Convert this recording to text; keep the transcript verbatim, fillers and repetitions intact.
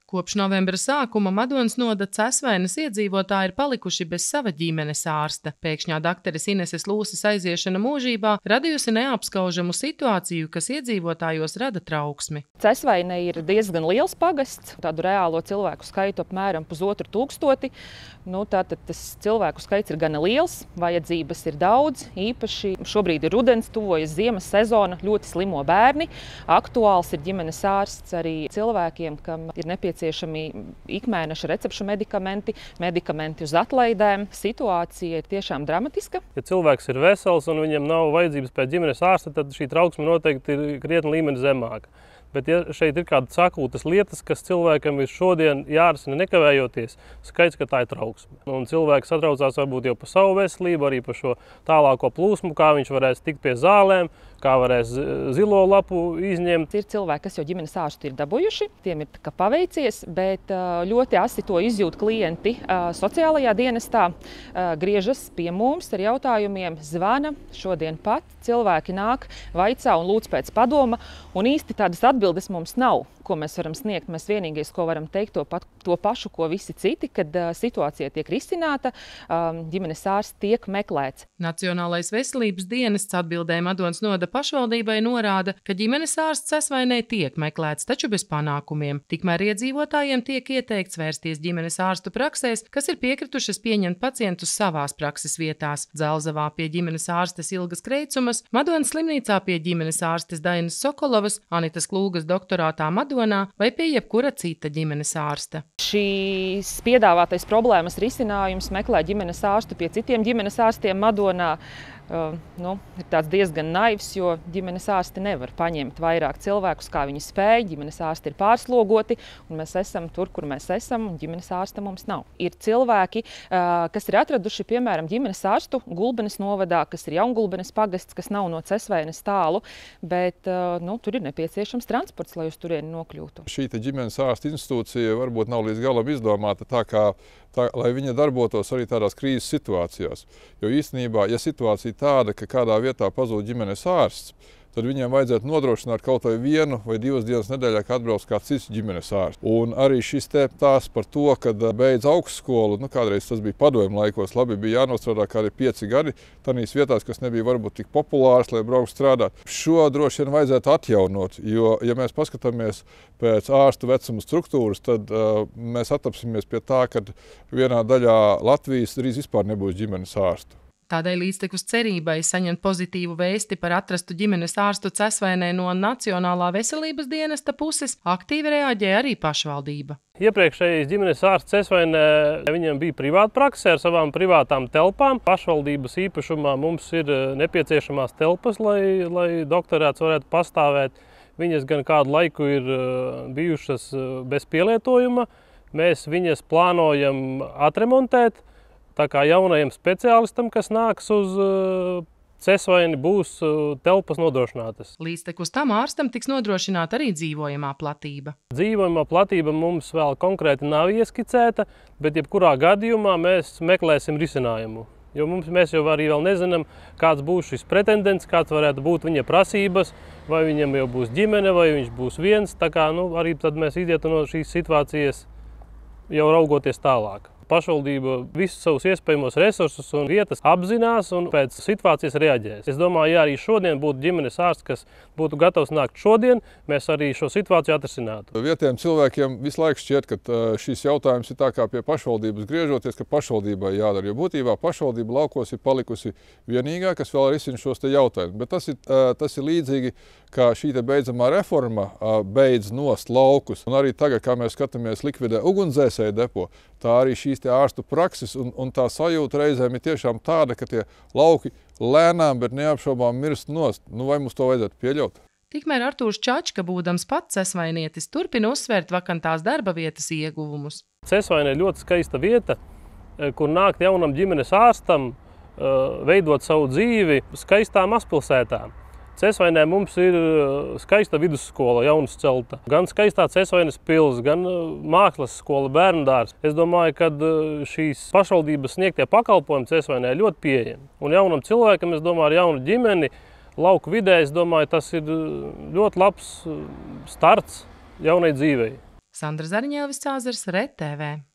Kopš novembra sākuma Madonas novada Cesvainas iedzīvotāji ir palikuši bez sava ģimenes ārsta. Pēkšņā dakteres Ineses Lūses aiziešana mūžībā radījusi neapskaužamu situāciju, kas iedzīvotājos rada trauksmi. Cesvaina ir diezgan liels pagasts, tādu reālo cilvēku skaitu apmēram pusotru tūkstoti. Nu, tātad tas cilvēku skaits ir gana liels, vajadzības ir daudz, īpaši šobrīd ir rudens, tuvojas ziemas sezona, ļoti slimo bērni. Aktuāls ir ģimenes ārsts arī cilvēkiem, kam ir nepieciešami ikmēneša recepšu medikamenti, medikamenti uz atlaidēm. Situācija ir tiešām dramatiska. Ja cilvēks ir vesels un viņam nav vajadzības pēc ģimenes ārsta, tad šī trauksme noteikti ir krietni līmeni zemāka. Bet ja šeit ir kādas akūtas lietas, kas cilvēkam ir šodien jārisina nekavējoties, skaidrs, ka tā ir trauksme. Un cilvēks satraucās varbūt jau par savu veselību, arī par šo tālāko plūsmu, kā viņš varēs tikt pie zālēm, kā varēs zilo lapu izņemt. Ir cilvēki, kas jau ģimenes ārstu ir dabūjuši, tiem ir kā paveicies, bet ļoti asi to izjūt klienti sociālajā dienestā, griežas pie mums ar jautājumiem, zvana šodien pat, cilvēki nāk, vaicā un lūdz pēc padoma, un īsti tādas atbildes mums nav, ko mēs varam sniegt. Mēs vienīgais, ko varam teikt, to, pat, to pašu, ko visi citi, kad uh, situācija tiek risināta, um, ģimenes ārsts tiek meklēts. Nacionālais veselības dienests atbildē Madonas novada pašvaldībai norāda, ka ģimenes ārsts Cesvainai tiek meklēts, taču bez panākumiem. Tikmēr iedzīvotājiem tiek ieteikts vērsties ģimenes ārstu praksēs, kas ir piekritušas pieņemt pacientus savās prakses vietās. Dzelzavā pie ģimenes ārstes Ilgas Kreicumas, Madonas slimnīcā pie ģimenes ārstes Dainas Sokolovas, Anitas Klūgas doktorātā Madonā vai pie jebkura cita ģimenes ārsta. Šīs piedāvātais problēmas risinājums meklē ģimenes ārstu pie citiem ģimenes ārstiem Madonā. Uh, nu, ir tāds diezgan naivs, jo ģimenes ārsti nevar paņemt vairāk cilvēkus, kā viņi spēj. Ģimenes ārsti ir pārslogoti, un mēs esam tur, kur mēs esam, un ģimenes ārsta mums nav. Ir cilvēki, uh, kas ir atraduši, piemēram, ģimenes ārstu Gulbenes novadā, kas ir Jaungulbenes pagasts, kas nav no Cesvainas tālu, bet uh, nu, tur ir nepieciešams transports, lai uz turieni nokļūtu. Šī ģimenes ārsta institūcija varbūt nav līdz galam izdomāta tā, kā, tā, lai viņa darbotos arī tādās krīzes situācijās. Jo īstenībā, ja situācija tāda, ka kādā vietā pazūd ģimenes ārsts, tad viņiem vajadzētu nodrošināt kaut vai vienu vai divas dienas nedēļā, kad atbrauc kāds cits ģimenes ārsts. Un arī šis te tās par to, kad beidz augstskolu, nu kādreiz tas bija padomju laikos, labi bija jānostrādā kādi pieci gadi, tādīs vietās, kas nebija varbūt tik populārs, lai braukt strādāt. Šo droši vien vajadzētu atjaunot, jo, ja mēs paskatāmies pēc ārstu vecuma struktūras, tad uh, mēs attapsimies pie tā, ka vienā daļā Latvijas drīz vispār nebūs ģimenes ārstu. Tādēļ līdztekus cerībai saņemt pozitīvu vēsti par atrastu ģimenes ārstu Cesvainai no Nacionālā veselības dienesta puses aktīvi reaģē arī pašvaldība. Iepriekšējais ģimenes ārsts Cesvainai, viņam bija privāta prakse ar savām privātām telpām. Pašvaldības īpašumā mums ir nepieciešamās telpas, lai, lai doktorāts varētu pastāvēt. Viņas gan kādu laiku ir bijušas bez pielietojuma. Mēs viņas plānojam atremontēt. Tā kā jaunajam speciālistam, kas nāks uz uh, Cesvaini, būs uh, telpas nodrošinātas. Līdztekus tam ārstam tiks nodrošināta arī dzīvojamā platība. Dzīvojamā platība mums vēl konkrēti nav ieskicēta, bet jebkurā gadījumā mēs meklēsim risinājumu. Jo mums, mēs jau arī vēl nezinām, kāds būs šis pretendents, kāds varētu būt viņa prasības, vai viņam jau būs ģimene, vai viņš būs viens. Tā kā nu, arī tad mēs izietu no šīs situācijas jau raugoties tālāk. Pašvaldība visus savus iespējamos resursus un vietas apzinās un pēc situācijas reaģēs. Es domāju, ja arī šodien būtu ģimenes ārsts, kas būtu gatavs nākt šodien, mēs arī šo situāciju atrisinātu. Vietējiem cilvēkiem visu laiku šķiet, ka šis jautājums ir tā kā pie pašvaldības griežoties, ka pašvaldībai jādara. Jo būtībā pašvaldība laukos ir palikusi vienīgā, kas vēl risina šos te jautājumus. Bet tas ir, tas ir līdzīgi, kā šī te beidzamā reforma beidz nost laukus. Un arī tagad, kā mēs skatāmies likvidē ugunsdzēsēju depo, tā arī šīs te ārstu prakses un, un tā sajūta reizēm ir tiešām tāda, ka tie lauki lēnām, bet neapšaubām mirst nost. Nu, vai mums to vajadzētu pieļaut? Tikmēr Artūrs Čačka, būdams pats cesvainietis, turpina uzsvērt vakantās darba vietas ieguvumus. Cesvaina ir ļoti skaista vieta, kur nākt jaunam ģimenes ārstam, veidot savu dzīvi skaistā mazpilsētā. Cesvainē mums ir skaista vidusskola, jaunas celta. Gan skaistā Cesvainas pils, gan mākslas skola, bērndārs. Es domāju, ka šīs pašvaldības sniegtie pakalpojumi Cesvainē ir ļoti pieejami. Un jaunam cilvēkam, es domāju, ar jaunu ģimeni, lauku vidē, es domāju, tas ir ļoti labs starts jaunai dzīvei. Sandra Zariņēvis, Cāzars, R E T V.